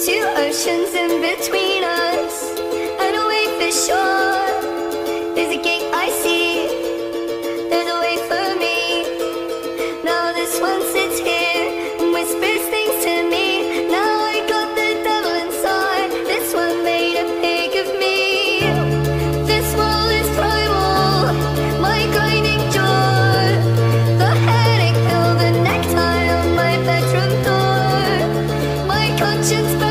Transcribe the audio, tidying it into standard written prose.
Two oceans in between us, and away for shore. There's a gate I see, there's a way for me. Now this one sits here and whispers things to me. Now I got the devil inside, this one made a pig of me. This wall is primal, my grinding jaw. The headache pill, the necktie on my bedroom door. My conscience burns.